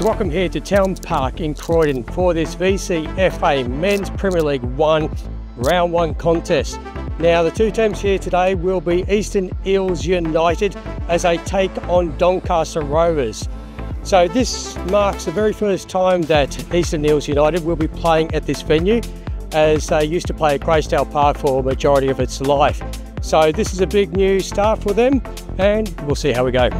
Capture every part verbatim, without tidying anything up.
welcome here to Town Park in Croydon for this V C F A Men's Premier League one Round one contest. Now the two teams here today will be Eastern Eels United as they take on Doncaster Rovers. So this marks the very first time that Eastern Eels United will be playing at this venue, as they used to play at Greystale Park for a majority of its life. So this is a big new start for them and we'll see how we go.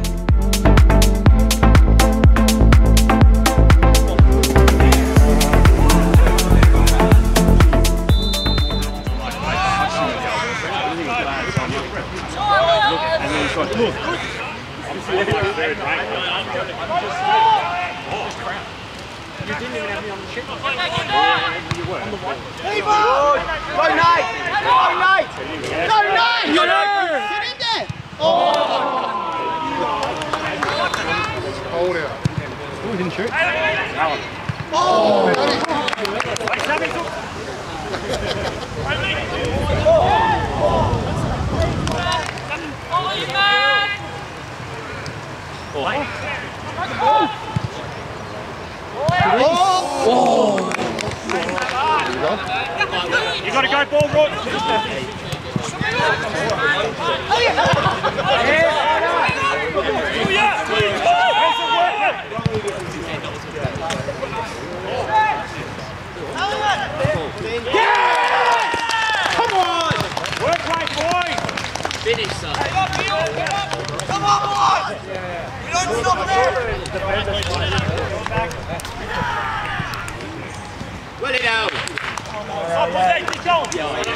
You didn't even have me on the ship. You were. Go Nate! Go Nate! Go Nate! Get in there! Oh! Hold out. Oh, he didn't shoot. Oh! Oh! Oh! You got to go ball, Rod. Come on! Work rate, boys! Finish, son. Come on, boys! We don't stop there! Well, it out. Oh, protect the goal.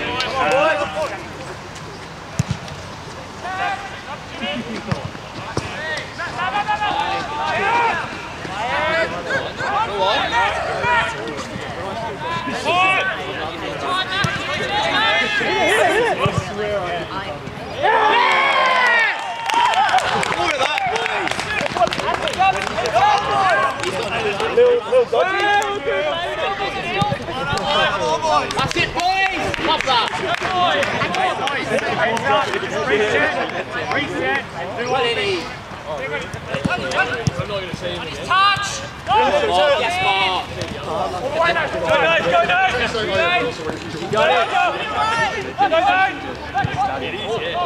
That's it, boys! Love that! Reset! Reset! What did he? I'm not going to see him. His touch! Oh, yes, Mark! Go, Nate! Go, Nate! You got it! Go, Nate! It is, yeah.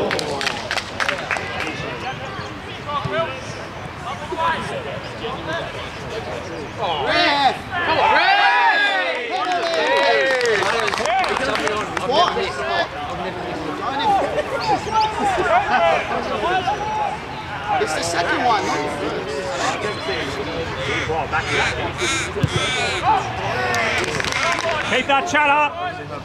Oh, Red! Come on, Red! What? It's the second one, not the first. Keep that chat up!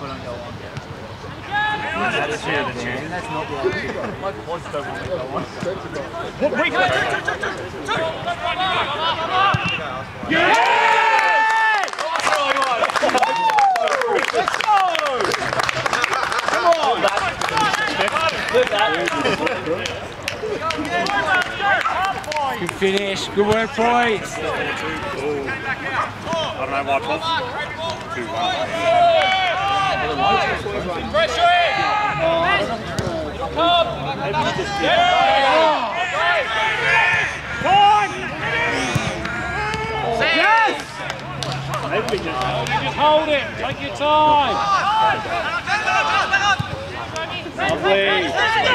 Let's go! Come on! Good finish, good work, boys. I don't know why Paul. two one. Pressure in! Come! Yes! Just hold it, take your time. Lovely.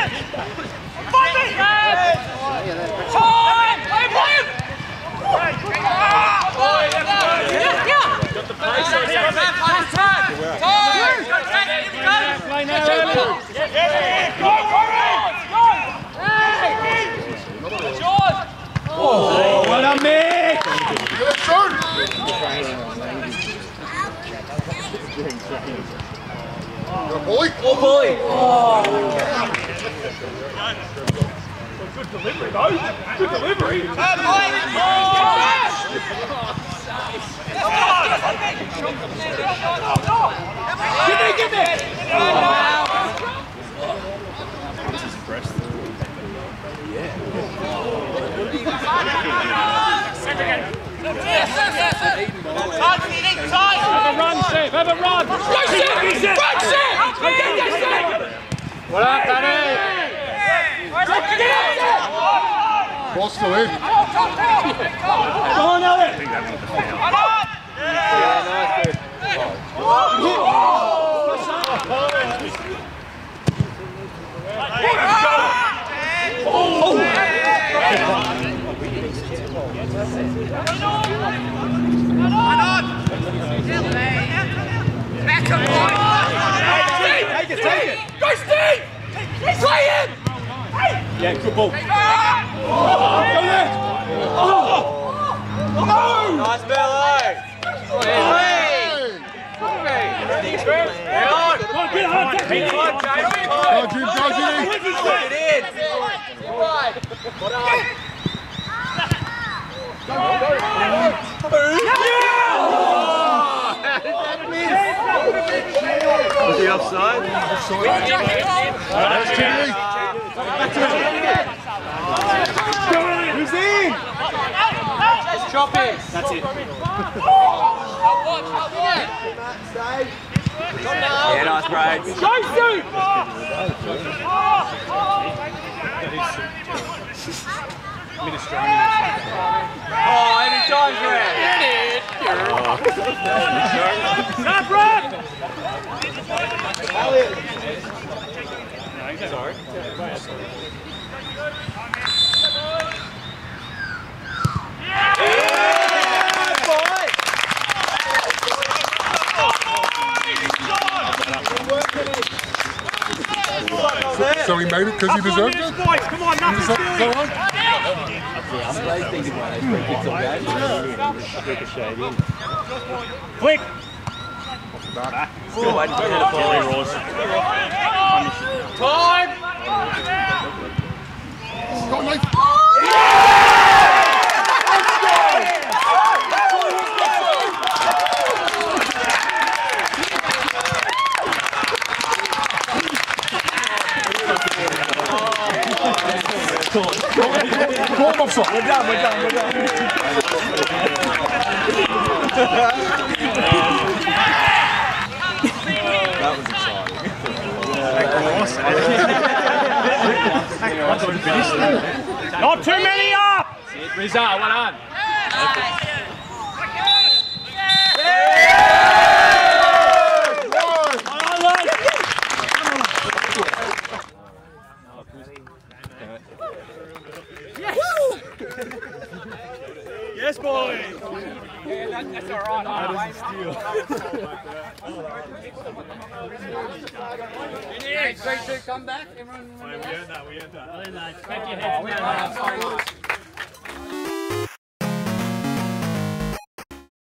Oh, what a mix! Boy! Oh boy! Oh. Good delivery, though. Good delivery. Give me, give me! Have a run, Steve, have a run! Run, Steve! Run, Steve! Well up, Danny! Get up there! Ball's still in. Go on, Elliot. Yeah, nice, dude. Take it, take it. Go, Steve! Play him! Yeah, good ball. Go there. Nice bellow! Go, Jim, go, Jimmy. Was he offside? That's Jimmy. Who's in? Chop it! That's it. Yeah, nice braids. Go, Steve! Oh, any time's red. Stop, Brad! Sorry. So he made it because he deserved it? Come on, nothing Is that, is that right? Quick! Time! Go, Nathan. Go on, offside. We're done, we're done, we're done. That was exciting. Not too many up! Rizal, well done. Yes, boy! Yeah, that, that's all right. That is a steal. Three, two, come back. Everyone. We earned that, we earned that. Keep your heads down.